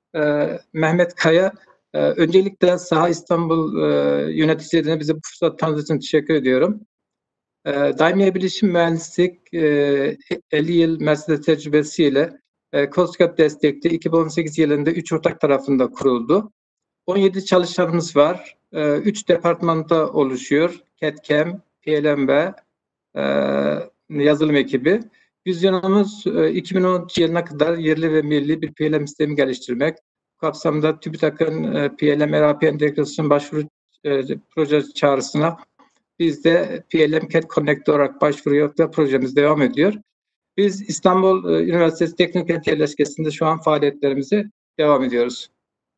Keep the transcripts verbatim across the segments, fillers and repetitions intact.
e, Mehmet Kaya. E, öncelikle Saha İstanbul e, yöneticilerine bize bu fırsat tanıdığı için teşekkür ediyorum. E, Daimi Bilişim Mühendislik e, elli yıl Mercedes tecrübesiyle e, KOSGAP destekli iki bin on sekiz yılında üç ortak tarafında kuruldu. on yedi çalışanımız var. üç departmanda oluşuyor. CAD/CAM, P L M ve e, yazılım ekibi. Vizyonumuz e, iki bin on üç yılına kadar yerli ve milli bir P L M sistemi geliştirmek. Bu kapsamda TÜBİTAK'ın e, P L M R A P entegrasyon başvuru e, proje çağrısına biz de P L M CAD Connect olarak başvuruyor ve projemiz devam ediyor. Biz İstanbul e, Üniversitesi Teknik Yerleşkesi'nde şu an faaliyetlerimizi devam ediyoruz.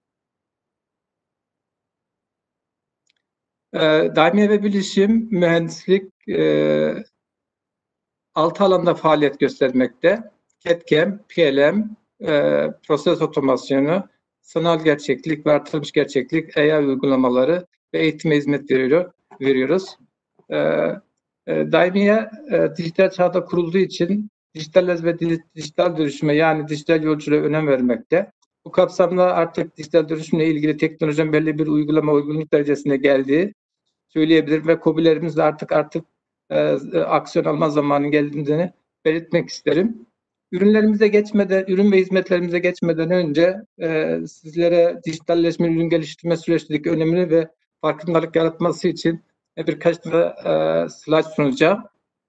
E, Daimi ve Bilişim Mühendislik e, altı alanda faaliyet göstermekte. CAD/CAM, P L M, e, proses otomasyonu, sanal gerçeklik ve artırılmış gerçeklik, A I uygulamaları ve eğitime hizmet veriyor, veriyoruz. E, e, Daimiye e, dijital çağda kurulduğu için dijital ve dijital dönüşüme yani dijital yolculuğa önem vermekte. Bu kapsamda artık dijital dönüşümle ilgili teknolojinin belli bir uygulama uygunluk derecesine geldiği söyleyebilirim ve KOBİ'lerimiz de artık artık e, aksiyon alma zamanı geldiğini belirtmek isterim. Ürünlerimize geçmeden, ürün ve hizmetlerimize geçmeden önce e, sizlere dijitalleşme ürün geliştirme süreçteki önemini ve farkındalık yaratması için birkaç tane e, slide sunacağım.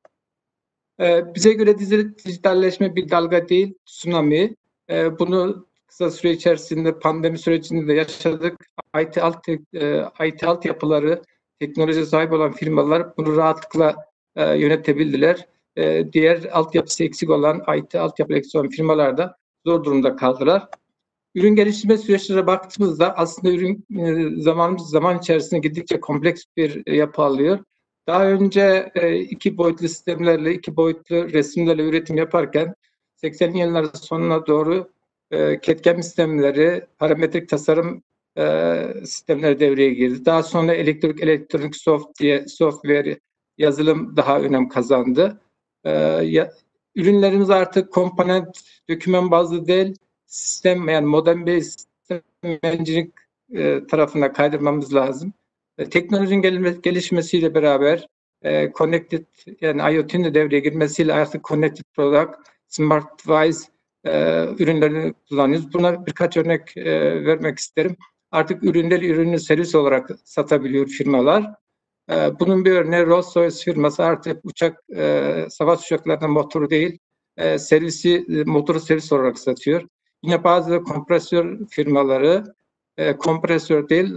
E, bize göre dijitalleşme bir dalga değil, tsunami. E, bunu kısa süre içerisinde pandemi sürecinde de yaşadık. I T alt e, I T altyapıları teknoloji sahip olan firmalar bunu rahatlıkla e, yönetebildiler. E, diğer altyapısı eksik olan I T altyapı eksik olan firmalar da zor durumda kaldılar. Ürün geliştirme süreçlerine baktığımızda aslında ürün e, zaman zaman içerisinde gittikçe kompleks bir yapı alıyor. Daha önce e, iki boyutlu sistemlerle, iki boyutlu resimlerle üretim yaparken seksenli yılların sonuna doğru e, CAD/CAM sistemleri, parametrik tasarım e, sistemleri devreye girdi. Daha sonra elektrik, elektronik soft diye software yazılım daha önem kazandı. E, ya, ürünlerimiz artık komponent, doküman bazlı değil, sistem yani modern bir sistem mühendislik e, tarafına kaydırmamız lazım. E, teknolojinin gelişmesiyle beraber e, connected yani IoT'nin de devreye girmesiyle artık connected product, smart device e, ürünlerini kullanıyoruz. Buna birkaç örnek e, vermek isterim. Artık ürünleri ürünü servis olarak satabiliyor firmalar. E, bunun bir örneği Rolls-Royce firması artık uçak e, savaş uçaklarının motoru değil, e, servisi motoru servis olarak satıyor. Yine bazı kompresör firmaları e, kompresör değil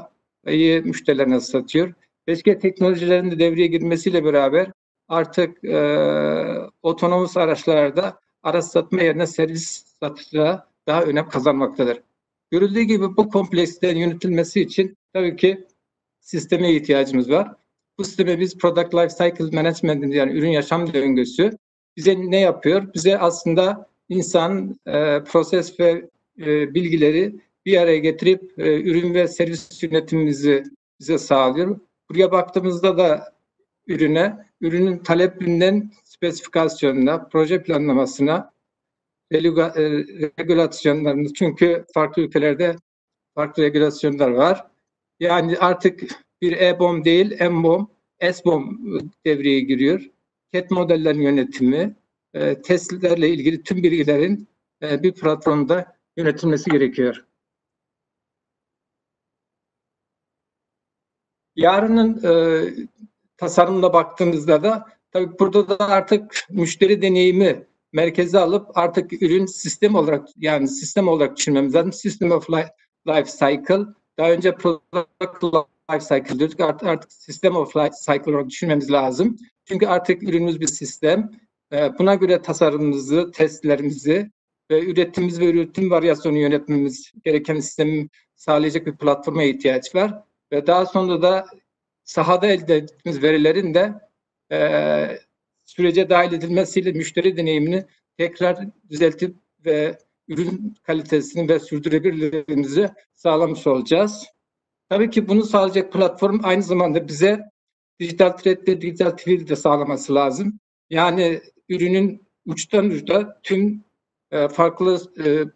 havayı müşterilerine satıyor. Eski teknolojilerin de devreye girmesiyle beraber artık e, otonomuz araçlarda araç satma yerine servis satışı daha önem kazanmaktadır. Görüldüğü gibi bu komplekslerin yönetilmesi için tabii ki sisteme ihtiyacımız var. Bu sisteme biz Product Life Cycle Management yani ürün yaşam döngüsü bize ne yapıyor? Bize aslında insan, e, proses ve e, bilgileri bir araya getirip e, ürün ve servis yönetimimizi bize sağlıyor. Buraya baktığımızda da ürüne, ürünün talebinden spesifikasyonuna, proje planlamasına, regülasyonlarını çünkü farklı ülkelerde farklı regülasyonlar var. Yani artık bir E B O M değil, M B O M, S B O M devreye giriyor. C A D modellerin yönetimi, e, testlerle ilgili tüm bilgilerin e, bir platformda yönetilmesi gerekiyor. Yarının e, tasarımına baktığımızda da tabii burada da artık müşteri deneyimi merkeze alıp artık ürün sistem olarak yani sistem olarak düşünmemiz lazım. System of Life, life Cycle. Daha önce Product Life Cycle diyorduk. Artık, artık System of Life Cycle olarak düşünmemiz lazım. Çünkü artık ürünümüz bir sistem. Buna göre tasarımımızı, testlerimizi ve üretimimiz ve üretim varyasyonu yönetmemiz gereken sistemi sağlayacak bir platforma ihtiyaç var. Ve daha sonra da sahada elde ettiğimiz verilerin de e, sürece dahil edilmesiyle müşteri deneyimini tekrar düzeltip ve ürün kalitesini ve sürdürülebilirliğimizi sağlamış olacağız. Tabii ki bunu sağlayacak platform aynı zamanda bize dijital thread ve dijital twin de sağlaması lazım. Yani ürünün uçtan uca tüm e, farklı e,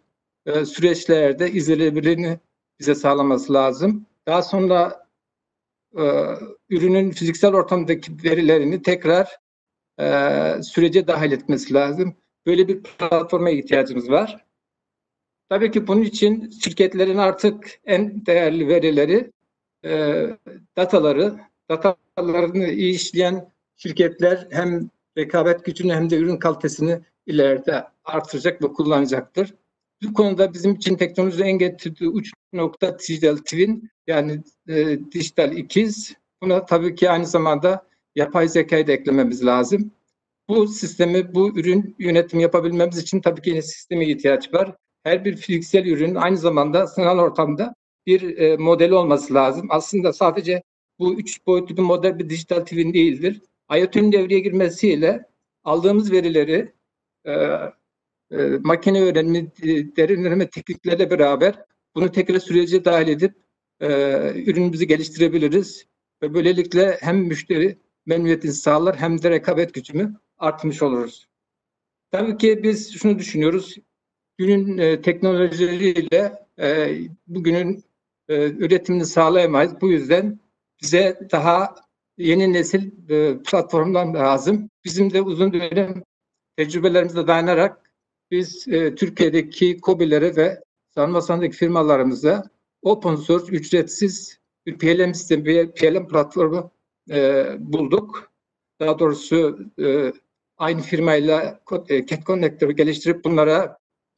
e, süreçlerde izlenebilirliğini bize sağlaması lazım. Daha sonra e, ürünün fiziksel ortamdaki verilerini tekrar e, sürece dahil etmesi lazım. Böyle bir platforma ihtiyacımız var. Tabii ki bunun için şirketlerin artık en değerli verileri, e, dataları, datalarını iyi işleyen şirketler hem rekabet gücünü hem de ürün kalitesini ileride artıracak ve kullanacaktır. Bu konuda bizim için teknolojinin en getirdiği uç nokta dijital twin, yani e, dijital ikiz. Buna tabii ki aynı zamanda yapay zekayı da eklememiz lazım. Bu sistemi, bu ürün yönetimi yapabilmemiz için tabii ki yine sisteme ihtiyaç var. Her bir fiziksel ürünün aynı zamanda sanal ortamda bir e, modeli olması lazım. Aslında sadece bu üç boyutlu bir model bir dijital twin değildir. IoT'nin devreye girmesiyle aldığımız verileri e, e, makine öğrenimi, derin öğrenme teknikleriyle beraber bunu tekrar sürece dahil edip e, ürünümüzü geliştirebiliriz. Ve böylelikle hem müşteri memnuniyetini sağlar hem de rekabet gücümü artmış oluruz. Tabii ki biz şunu düşünüyoruz. Günün e, teknolojileriyle e, bugünün e, üretimini sağlayamayız. Bu yüzden bize daha yeni nesil e, platformlar lazım. Bizim de uzun dönem tecrübelerimize dayanarak biz e, Türkiye'deki KOBİ'lere ve Sanmasan'daki firmalarımıza open source, ücretsiz bir P L M sistemi, bir P L M platformu e, bulduk. Daha doğrusu e, aynı firmayla e, Cat Connector'ı geliştirip bunlara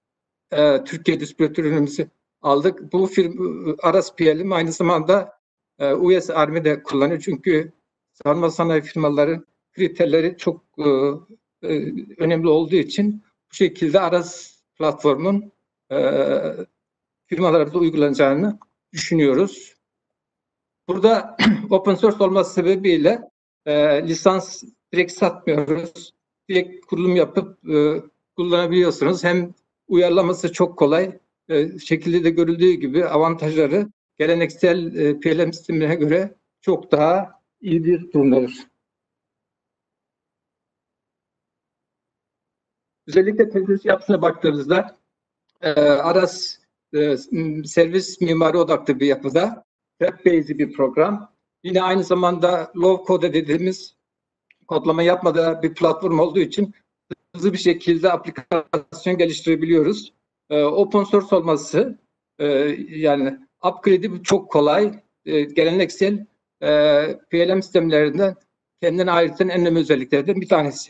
e, Türkiye distribütörümüzü aldık. Bu firma Aras P L M aynı zamanda e, U S Army de kullanıyor. Çünkü savunma sanayi firmaları kriterleri çok e, e, önemli olduğu için bu şekilde Aras platformun e, firmalarımıza uygulanacağını düşünüyoruz. Burada open source olması sebebiyle e, lisans direkt satmıyoruz. Direkt kurulum yapıp e, kullanabiliyorsunuz. Hem uyarlaması çok kolay. E, şekilde de görüldüğü gibi avantajları geleneksel e, P L M sistemine göre çok daha iyi bir durumdadır. Özellikle teknoloji yapısına baktığımızda e, Aras e, servis mimari odaklı bir yapıda, web-based bir program. Yine aynı zamanda low code dediğimiz kodlama yapmadığı bir platform olduğu için hızlı bir şekilde aplikasyon geliştirebiliyoruz. E, open source olması e, yani upgrade'i çok kolay. E, geleneksel e, P L M sistemlerinden kendine ait en önemli özelliklerden bir tanesi.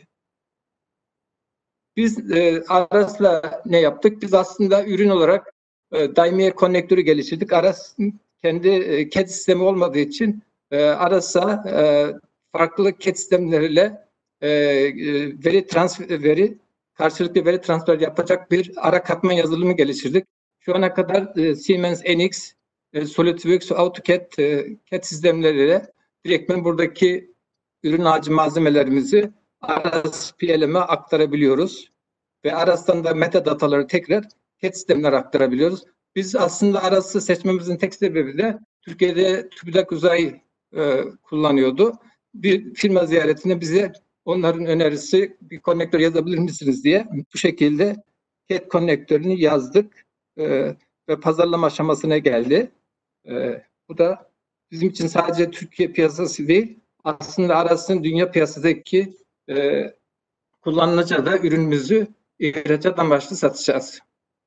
Biz e, Aras'la ne yaptık? Biz aslında ürün olarak e, Daimier konnektörü geliştirdik. Aras'ın kendi e, C A D sistemi olmadığı için e, Aras'a e, farklı C A D sistemleriyle e, e, veri transfer, veri karşılıklı veri transfer yapacak bir ara katman yazılımı geliştirdik. Şu ana kadar e, Siemens N X, e, SolidWorks, AutoCAD, e, C A D sistemleriyle direktmen buradaki ürün ağacı malzemelerimizi Aras P L M'e aktarabiliyoruz. Ve Aras'tan da metadataları tekrar C A D sistemlere aktarabiliyoruz. Biz aslında Aras'ı seçmemizin tek sebebi de Türkiye'de TÜBİTAK Uzay e, kullanıyordu. Bir firma ziyaretinde bize onların önerisi bir konnektör yazabilir misiniz diye bu şekilde C A D konnektörünü yazdık e, ve pazarlama aşamasına geldi. E, bu da bizim için sadece Türkiye piyasası değil, aslında Aras'ın dünya piyasadaki e, kullanılacağı da ürünümüzü ihracat amaçlı satacağız.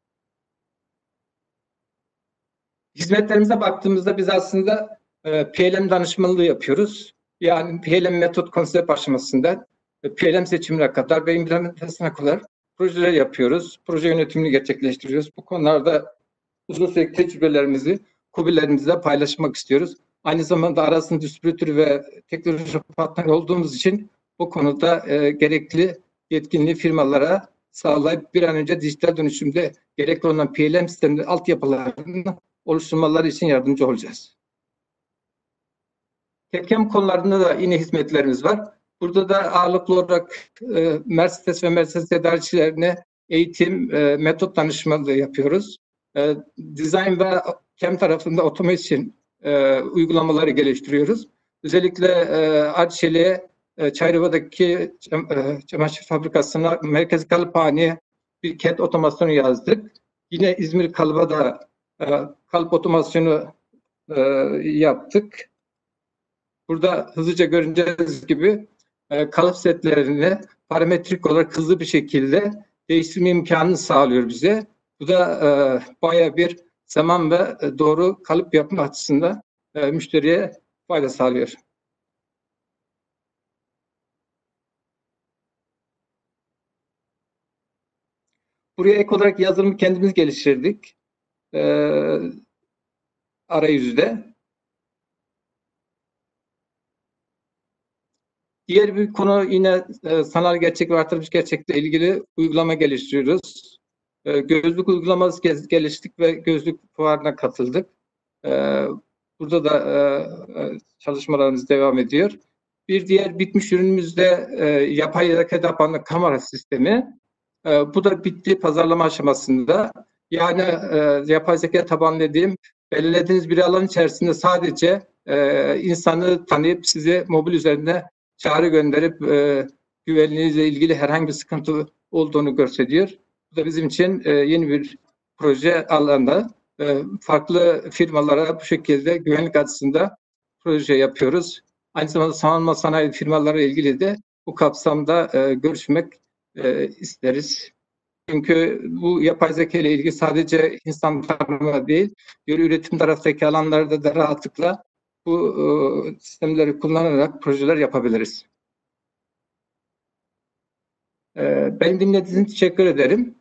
Hizmetlerimize baktığımızda biz aslında e, P L M danışmanlığı yapıyoruz. Yani P L M metot konsept aşamasından e, P L M seçimine kadar ve implementasyona kadar projeler yapıyoruz. Proje yönetimini gerçekleştiriyoruz. Bu konularda uzun süreçli tecrübelerimizi KOBİ'lerimizle paylaşmak istiyoruz. Aynı zamanda Aras'ın distribütörü ve teknoloji partneri olduğumuz için bu konuda e, gerekli yetkinliği firmalara sağlayıp bir an önce dijital dönüşümde gerekli olan P L M sistemleri altyapılarını oluşturmaları için yardımcı olacağız. Ketkem konularında da yine hizmetlerimiz var. Burada da ağırlıklı olarak e, Mercedes ve Mercedes tedarikçilerine eğitim, e, metot danışmanlığı yapıyoruz. E, design ve C A M tarafında otomasyon e, uygulamaları geliştiriyoruz. Özellikle e, Arçelik'e, e, Çayrova'daki cam, e, çamaşır fabrikasına merkezi kalıphaneye bir C A D otomasyonu yazdık. Yine İzmir kalıba da e, kalıp otomasyonu e, yaptık. Burada hızlıca göreceğiniz gibi e, kalıp setlerini parametrik olarak hızlı bir şekilde değiştirme imkanını sağlıyor bize. Bu da e, bayağı bir zaman ve doğru kalıp yapma açısından e, müşteriye fayda sağlıyor. Buraya ek olarak yazılımı kendimiz geliştirdik. E, arayüzde. Diğer bir konu yine e, sanal gerçek ve artırılmış gerçekle ilgili uygulama geliştiriyoruz. E, gözlük uygulaması geliştirdik ve gözlük fuarına katıldık. E, burada da e, çalışmalarımız devam ediyor. Bir diğer bitmiş ürünümüzde e, yapay zeka tabanlı kamera sistemi. E, bu da bitti, pazarlama aşamasında. Yani e, yapay zeka tabanlı dediğim, belirlediğiniz bir alan içerisinde sadece e, insanı tanıyıp size mobil üzerinde çağrı gönderip e, güvenliğinizle ilgili herhangi bir sıkıntı olduğunu gösteriyor. Bu da bizim için e, yeni bir proje alanında. E, farklı firmalara bu şekilde güvenlik açısından proje yapıyoruz. Aynı zamanda savunma sanayi firmaları ilgili de bu kapsamda e, görüşmek e, isteriz. Çünkü bu yapay zeka ile ilgili sadece insan tarımı değil, diğer üretim taraftaki alanlarda da rahatlıkla bu e, sistemleri kullanarak projeler yapabiliriz. E, ben dinlediğiniz için teşekkür ederim.